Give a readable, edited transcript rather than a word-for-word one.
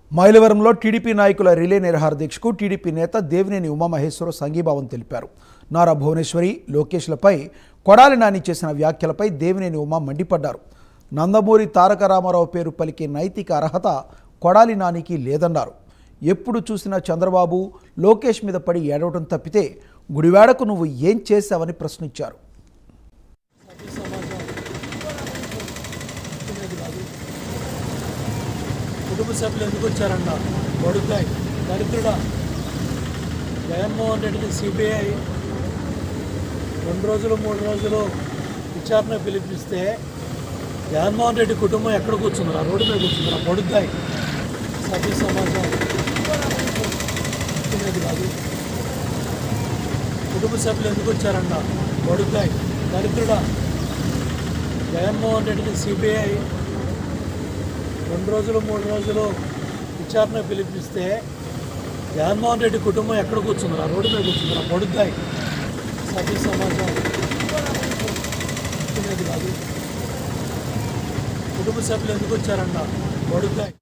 మైలవరంలో TDP నాయకుల relay నిరాహార దీక్షకు టీడీపీ నేత దేవినేని ఉమామహేశ్వరరావు సంఘీభావం తెలిపారు. నారా భువనేశ్వరి, లోకేష్లపై కొడాలి నాని చేసిన వ్యాఖ్యలపై దేవినేని ఉమా మండిపడ్డారు. నందమూరి తారక రామారావు పేరు పలికే నైతిక అర్హత కొడాలి నానికి లేదన్నారు. ఎప్పుడు చూసినా చంద్రబాబు, లోకేష్ మీద పడి ఏడవటం తప్పితే గుడివాడకు నువ్వు ఏం చేశావని ప్రశ్నించారు. కుటుంబ సభ్యులు ఎందుకు వచ్చారన్న బడుద్దాయి దరిద్రుడా. జగన్మోహన్ రెడ్డిని సిబిఐ 2 రోజులు 3 రోజులు విచారణ పిలిపిస్తే జగన్మోహన్ రెడ్డి కుటుంబం ఎక్కడ కూర్చుందిరా? రోడ్డు మీద కూర్చుందిరా బడుద్దాయి. సభ్య సమాజం కాదు. కుటుంబ సభ్యులు ఎందుకు వచ్చారన్న బడుద్దాయి దరిద్రుడా. జగన్మోహన్ రెడ్డిని సిబిఐ 2 రోజులు 3 రోజులు విచారణ పిలిపిస్తే జగన్మోహన్ రెడ్డి కుటుంబం ఎక్కడ కూర్చుందిరా? రోడ్డు మీద కూర్చుందిరా బడుద్దాయి. సభ్య సమాజం కాదు. కుటుంబ సభ్యులు ఎందుకు వచ్చారన్న బడుద్దాయి.